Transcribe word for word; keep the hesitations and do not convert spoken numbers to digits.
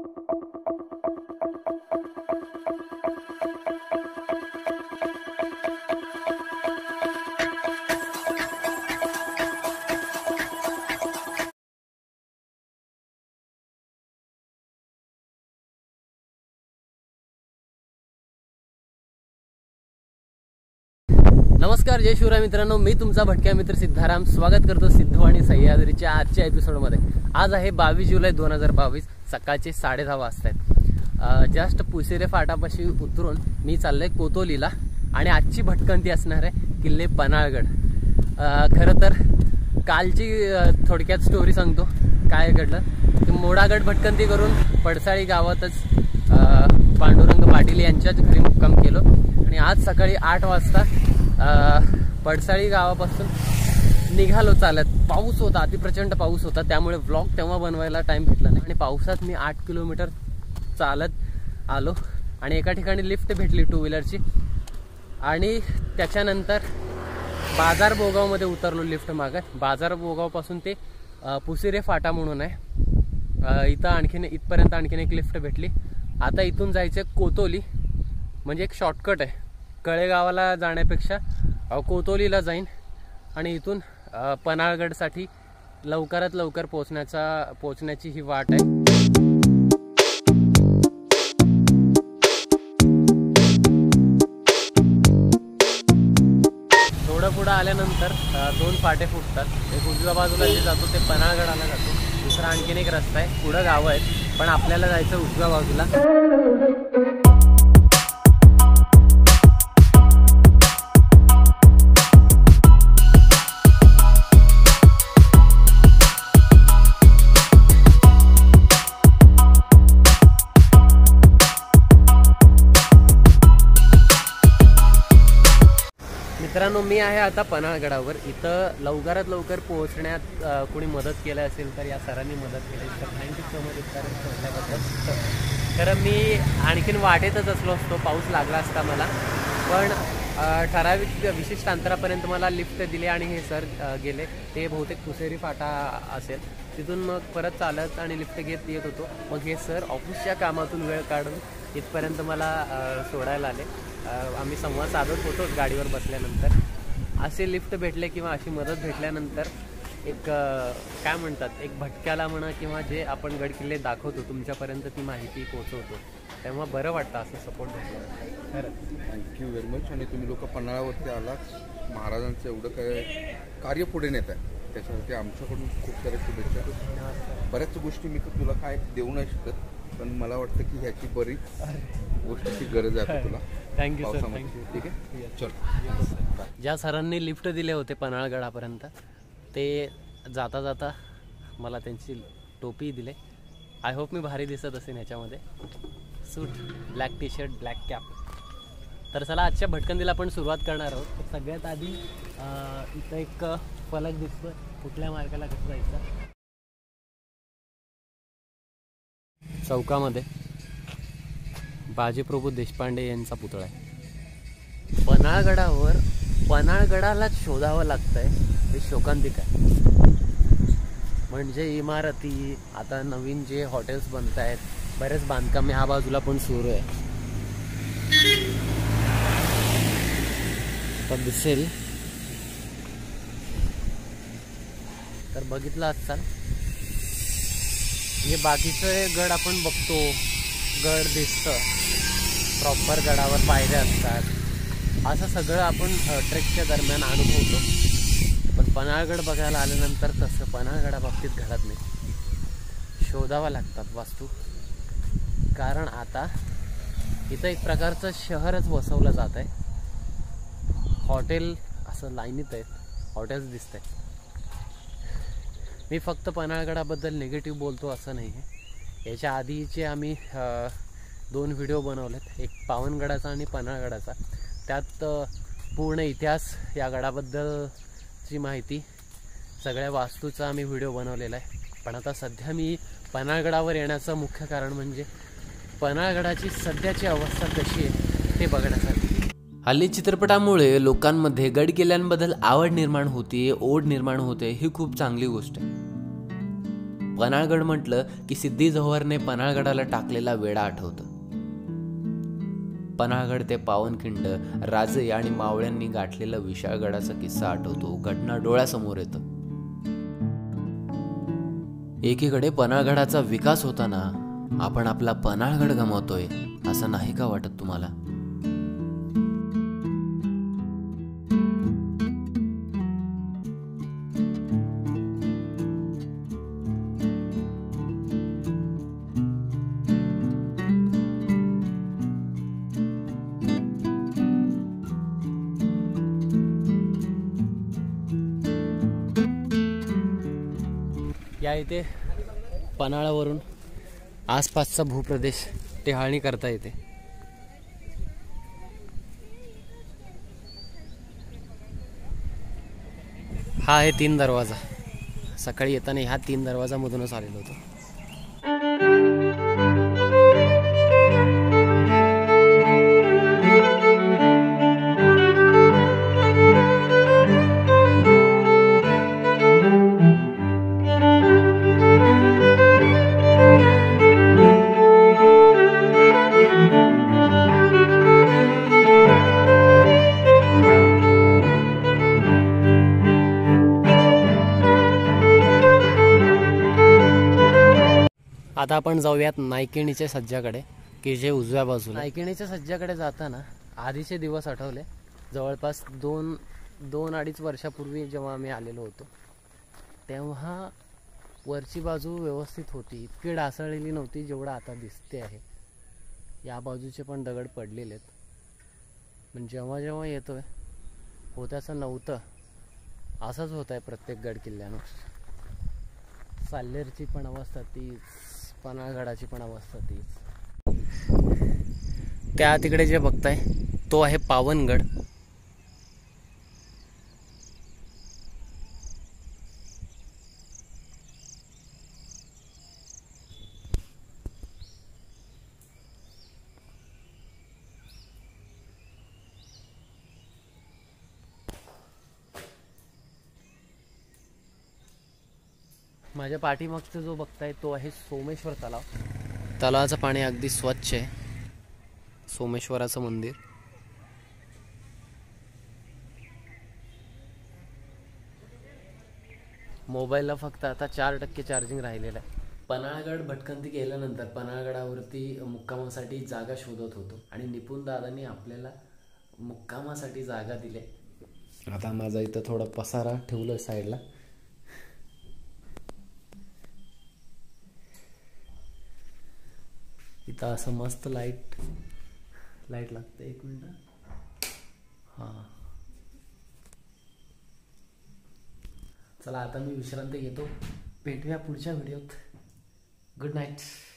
नमस्कार, जय शिवराय मित्रांनो, मी तुमचा भटक्या मित्र सिद्धाराम स्वागत करतो सिद्धू आणि सह्याद्रीच्या आजच्या एपिसोडमध्ये। आज आहे बावीस जुलै दोन हजार बावीस, सकाळचे साडे दहा वाजता आहेत। जस्ट पुसेरे फाटापाशी उतरून मी चाललोय कोतोलीला आणि आजची भटकंती असणार आहे किल्ले पन्हाळगड। खरं तर कालची थोडक्यात स्टोरी सांगतो काय घडलं। की मोडागड भटकंती करून पडसाळी गावातच पांडुरंग पाटील यांच्याच घरी मुक्काम केलो आणि आज सकाळी आठ वाजता पडसाळी गावापासून निघालो चालत। पाऊस होता, अति प्रचंड पाऊस होता, त्यामुळे व्लॉग तेव्हा बनवायला टाइम भेटला नाही आणि पावसात मी आठ किलोमीटर चालत आलो आणि एका ठिकाणी लिफ्ट भेटली टू व्हीलरची आणि त्याच्यानंतर बाजार बोगावमध्ये उतरलो लिफ्ट मागत। बाजार बोगावपासून ते पुसेरे फाटा म्हणून आहे, इथं आणखीन इथपर्यंत आणखीन एक लिफ्ट भेटली। आता इथून जायचं कोतोली, म्हणजे एक शॉर्टकट आहे। कळेगावाला जाण्यापेक्षा कोतोलीला जाईन आणि इथून पन्हाळगडसाठी लवकरात लवकर पोहोचण्याचा पोहोचण्याची ही वाट आहे। थोडं पुढं आल्यानंतर दोन फाटे फुटतात। एक उजव्या बाजूला जे जातो ते पन्हाळगडाला जातो, दुसरा आणखीन एक रस्ता आहे, पुढं गावं आहेत, पण आपल्याला जायचं उजव्या बाजूला। मित्रांनो, मी आहे आता पन्हाळगडावर। इथं लवकरात लवकर पोहोचण्यात कोणी मदत केली असेल तर या सरांनी मदत केली तर थँक्यू सो मच सर सोडल्याबद्दल। खरं मी आणखीन वाटेतच असलो असतो, पाऊस लागला असता मला, पण ठराविक विशिष्ट अंतरापर्यंत मला लिफ्ट दिली आणि हे सर गेले। ते बहुतेक पुसेरी फाटा असेल, तिथून मग परत चालत आणि लिफ्ट घेत येत होतो। मग हे सर ऑफिसच्या कामातून वेळ काढून इथपर्यंत मला सोडायला आले। आम्ही संवाद साधत होतो गाडीवर बसल्यानंतर। असे लिफ्ट भेटले किंवा अशी मदत भेटल्यानंतर एक काय म्हणतात, एक भटक्याला म्हणा किंवा जे आपण गड किल्ले दाखवतो तुमच्यापर्यंत ती माहिती पोहोचवतो, तेव्हा बरं वाटतं असं सपोर्ट भेटलं। खरंच थँक्यू व्हेरी मच। आणि तुम्ही लोक पन्हाळावरती आलात, महाराजांचं एवढं काय कार्य पुढे नेत आहे त्याच्यासाठी आमच्याकडून खूप साऱ्या शुभेच्छा। बऱ्याच गोष्टी मी तुला काय देऊ नाही शकत, पण मला वाटतं की ह्याची बरीच गोष्टीची गरज आहे तुला। Thank you sir, thank you. ठीक आहे, चल। ज्या सरांनी लिफ्ट दिले होते पन्हाळगडापर्यंत, ते जाता जाता मला त्यांची टोपी दिले। आय होप मी भारी दिसत असेल ह्याच्यामध्ये, suit, black T shirt, black cap. तर चला आजच्या भटकंतीला आपण सुरुवात करणार आहोत। सगळ्यात आधी इथं एक फलक दिसतोय, कुठल्या मार्गाला कसं जायचं। चौकामध्ये बाजीप्रभू देशपांडे यांचा पुतळा आहे। पन्हाळगडावर पन्हाळगडालाच शोधावं लागतंय, हे शोकांतिक आहे। म्हणजे इमारती, आता नवीन जे हॉटेल्स बनत आहेत, बरेच बांधकाम ह्या बाजूला पण सुरू आहे। तर दिसेल तर बघितलं असाल, हे बाकीचे गड आपण बघतो, गड दिसतं, प्रॉपर गडावर पायऱ्या असतात, असं सगळं आपण ट्रेकच्या दरम्यान अनुभवतो। पण पन्हाळगड बघायला आल्यानंतर तसं पन्हाळगडाबाबतीत घडत नाही, शोधावा लागतात वास्तू। कारण आता इथं एक प्रकारचं शहरच वसवलं जात आहे। हॉटेल असं लाईनीत आहेत, हॉटेल्स दिसत आहेत। मी फक्त पन्हाळगडाबद्दल निगेटिव्ह बोलतो असं नाही आहे। याच्या आधीचे आम्ही दोन व्हिडिओ बनवलेत, एक पावनगडाचा आणि पन्हाळगडाचा। त्यात पूर्ण इतिहास, या गडाबद्दलची माहिती, सगळ्या वास्तूचा आम्ही व्हिडिओ बनवलेला आहे। पण आता सध्या मी पन्हाळगडावर येण्याचं मुख्य कारण म्हणजे पन्हाळगडाची सध्याची अवस्था कशी आहे ते बघण्यासाठी। हल्ली चित्रपटामुळे लोकांमध्ये गड किल्ल्यांबद्दल आवड निर्माण होते, ओढ निर्माण होते, ही खूप चांगली गोष्ट आहे। पन्हाळगड म्हटलं की सिद्धी जोहरने पन्हाळगडाला टाकलेला वेढा आठवतं. पन्हाळगड ते पावनखिंड, राजे आणि मावळ्यांनी गाठलेला विशाळगडाचा किस्सा आठवतो. घटना डोळ्यासमोर येतं. एकीकडे पन्हाळगडाचा विकास होताना आपण आपला पन्हाळगड गमावतोय असं नाही का वाटत तुम्हाला? या इथे पन्हाळावरून आसपासचा भूप्रदेश टेहाळणी करता येते. हा आहे तीन दरवाजा. सकाळी येताना ह्या तीन दरवाजामधूनच आलेलो होतो. आता आपण जाऊयात नायकिणीच्या सज्जाकडे, की जे उजव्या बाजूला. नायकिणीच्या सज्जाकडे जाताना आधीचे दिवस आठवले. जवळपास दोन दोन अडीच वर्षापूर्वी जेव्हा आम्ही आलेलो होतो तेव्हा वरची बाजू व्यवस्थित होती, इतकी ढासळलेली नव्हती जेवढं आता दिसते आहे. या बाजूचे पण दगड पडलेले आहेत, पण जेव्हा जेव्हा येतोय होत्याचं नव्हतं असंच होत आहे प्रत्येक गड किल्ल्यावर. साल्हेरची पण अवस्था तीच, पन्हाळगडाची पण अवस्था तीच. त्या तिकडे जे बघताय तो आहे पावनगड. माझ्या पाठीमागचा जो बघताय तो आहे सोमेश्वर तलाव. तलावाचं पाणी अगदी स्वच्छ आहे. सोमेश्वराचं मंदिर. मोबाईलला फक्त आता चार टक्के चार्जिंग राहिलेलं आहे. पन्हाळगड भटकंती केल्यानंतर पन्हाळगडावरती मुक्कामासाठी जागा शोधत होतो आणि निपुण दादांनी आपल्याला मुक्कामासाठी जागा दिली. आता माझा इथं थोडा पसारा ठेवलं साईडला. इथं असं मस्त लाईट लाईट लागते. एक मिनिट. हां चला आता मी विश्रांती घेतो. भेटूया पुढच्या व्हिडिओत. Good night.